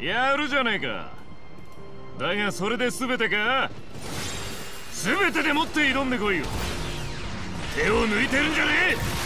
やるじゃねえか。だがそれで全てか？全てでもって挑んでこいよ。手を抜いてるんじゃねえ。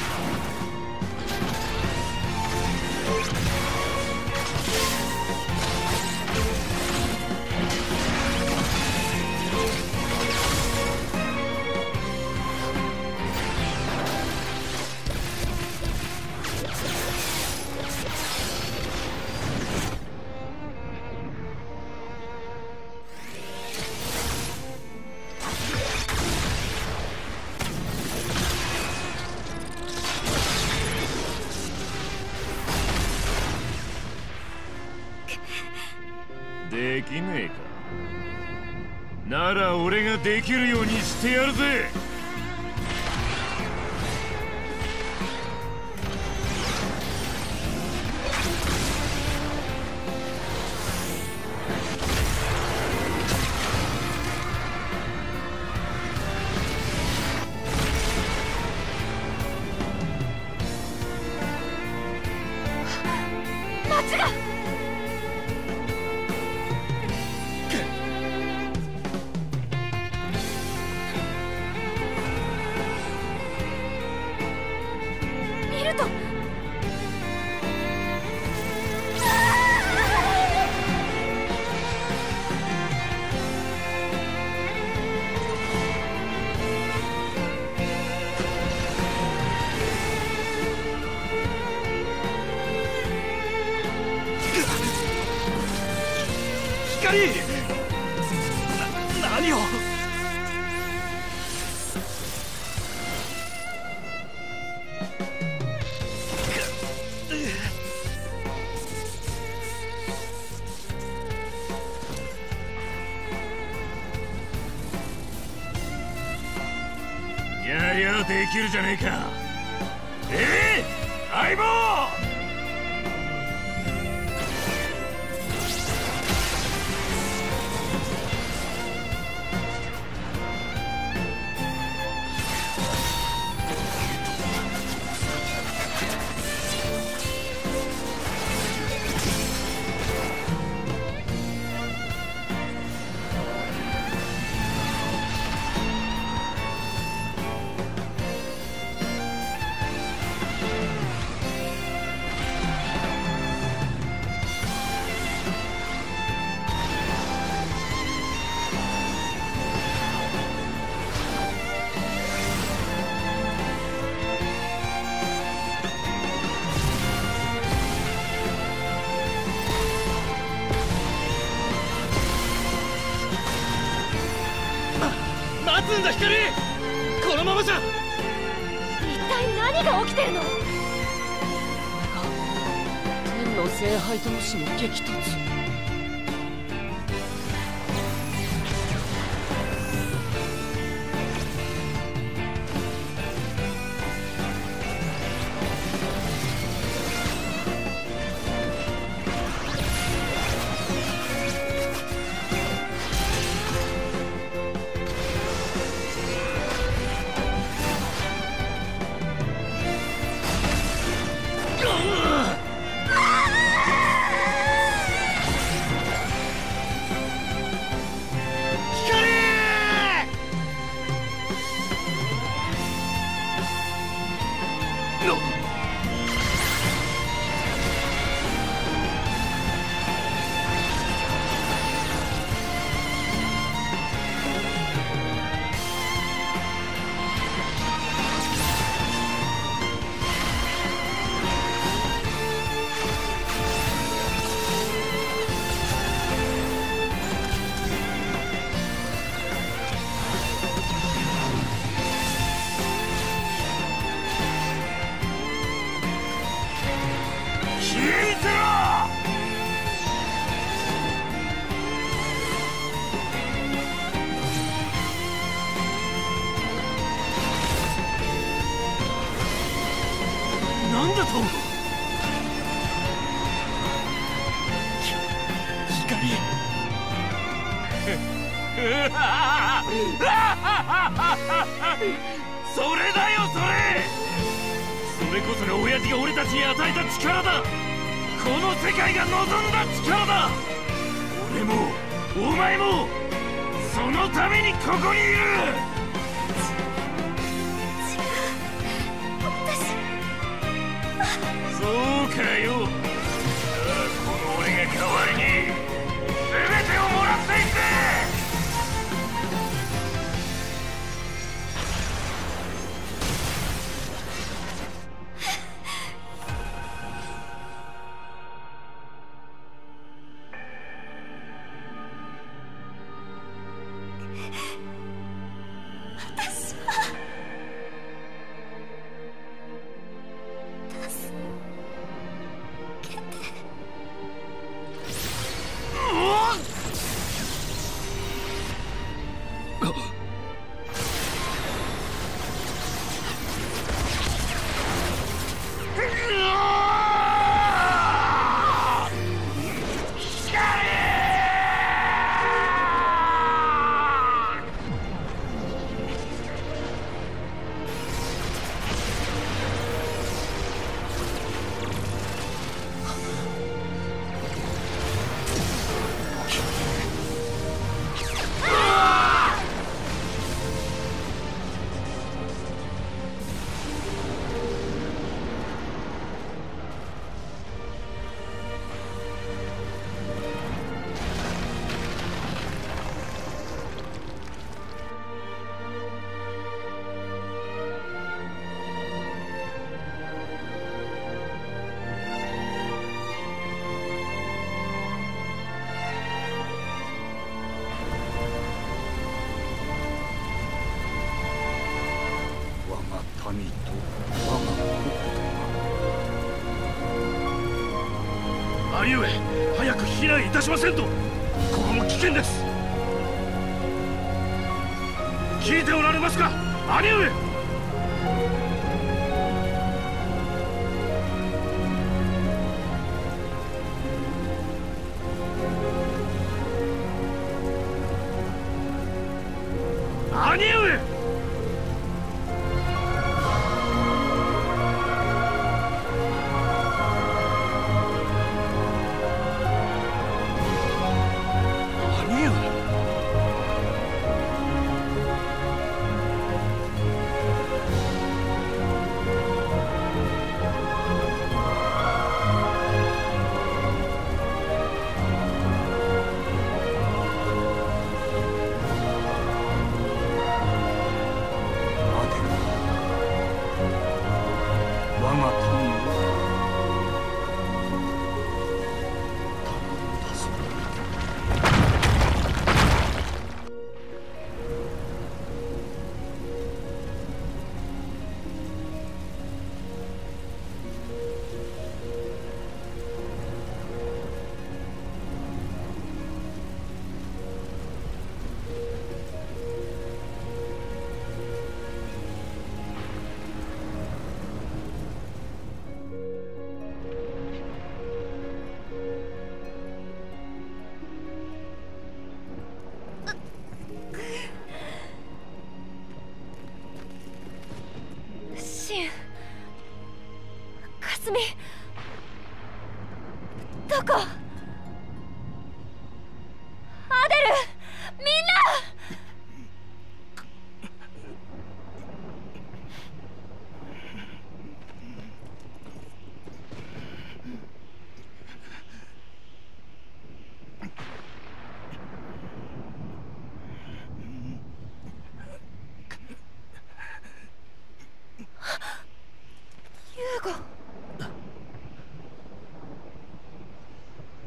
できねえか。なら俺ができるようにしてやるぜ。 町が何を。 やりゃできるじゃねえか。相棒。 待つんだ光。このままじゃ。 一体何が起きてるの？これが天の聖杯同士の激突。 なんだと。 光。 それだよそれ。それこそが親父が俺たちに与えた力だ。 この世界が望んだ力だ。俺もお前もそのためにここにいる。そうかよ。この俺が代わりに全てをもらっていって。兄上、早く避難いたしませんと。ここも危険です。聞いておられますか、兄上。兄上。 かすみ、どこ？アデル、みんな！ユーゴ。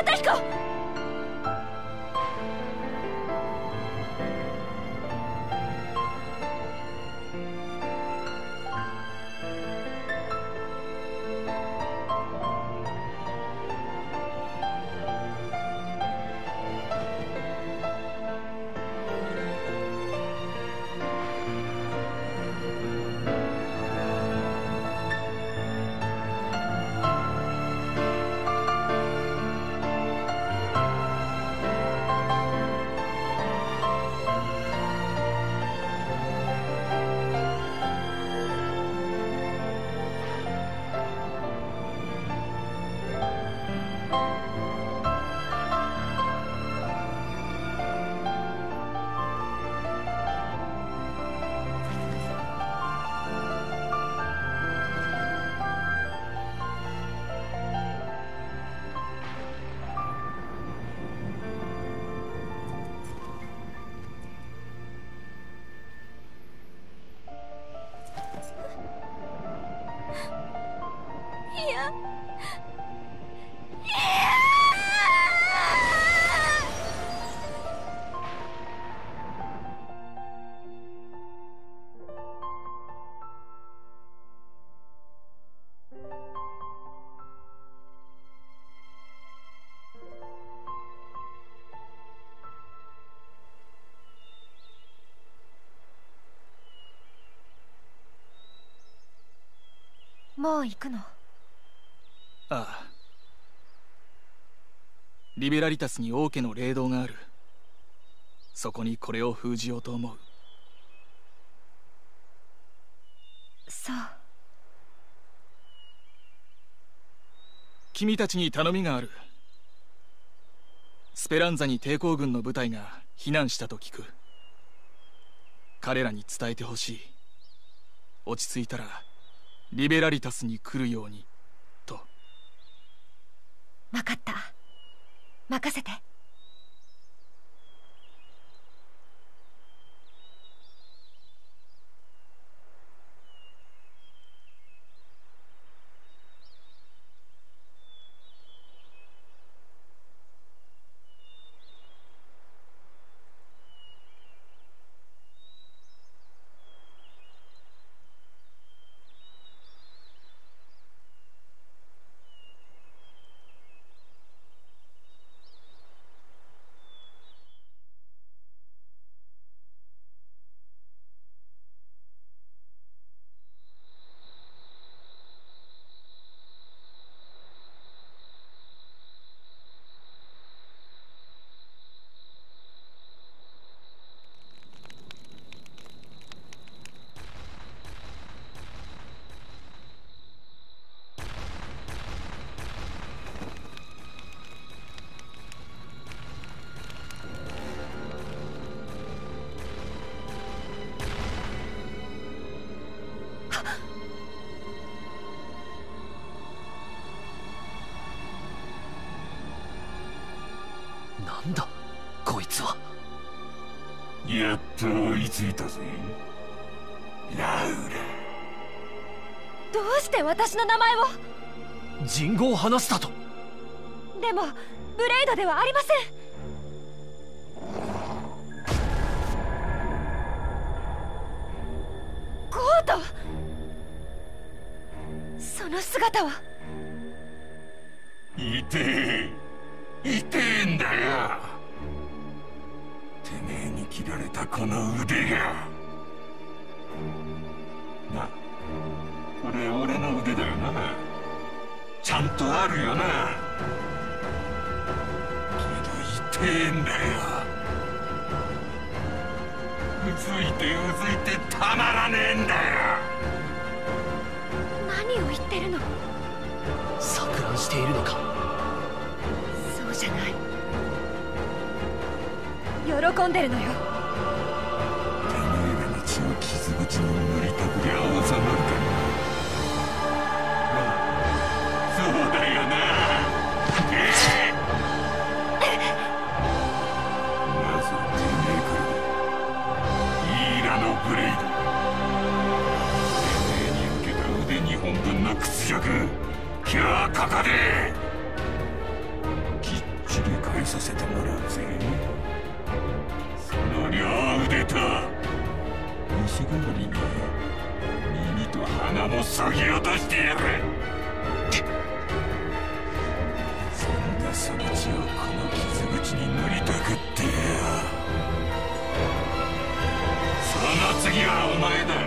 又彦。もう行くの？ ああ。リベラリタスに王家の霊道がある。そこにこれを封じようと思う。 そう。 君たちに頼みがある。スペランザに抵抗軍の部隊が避難したと聞く。彼らに伝えてほしい。落ち着いたらリベラリタスに来るようにと。 分かった。任せて。 なんだこいつは。 やっと追いついたぜラウラ。 どうして私の名前を？ 人語を話したと。 でもブレイドではありません。ゴート、その姿は。 痛えんだよ。てめえに切られたこの腕が。な、これ俺の腕だよな。ちゃんとあるよな。けど痛えんだよ。うずいてたまらねえんだよ。 何を言ってるの？ 錯乱しているのか。 そうじゃない。喜んでるのよ。 てめえらの血を傷口に塗りたくりゃ収まるかな。そうだよな。まずてめえからだ。イーラのブレイド。てめえに受けた腕2本分の屈辱、今日ここできっめさせてもらうぜ。その両腕と石代わりに耳と鼻もそぎ落としてやる。そんでその血をこの傷口に塗りたくってよ。その次はお前だ。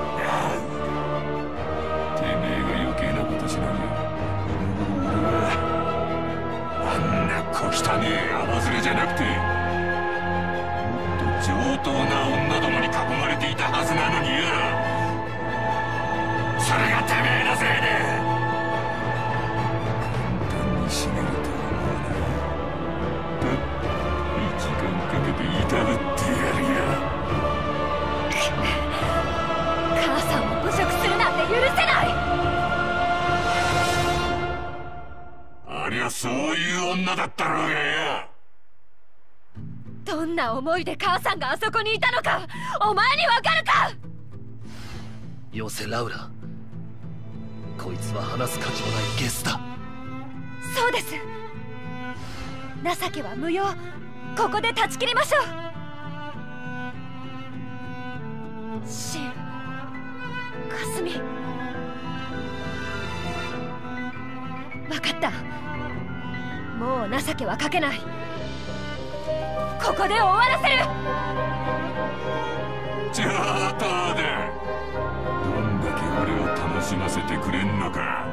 てめえが余計なことしなきゃ今頃俺はあんな小汚ねえ泡ずれじゃなくてもっと上等な女どもに囲まれていたはずなのによ。それがてめえのせいで簡単に死ねると思うな。1時間かけていたぶってやるよ。 母さんを侮辱するなんて許せない。 ありゃそういう女だったろうがよ。 どんな思いで母さんがあそこにいたのかお前にわかるか。 よせラウラ、こいつは話す価値もないゲスだ。 そうです。情けは無用。ここで断ち切りましょう。シン、かすみ、分かった。もう情けはかけない。ここで終わらせる。 上等だ。どんだけ俺を楽しませてくれんのか。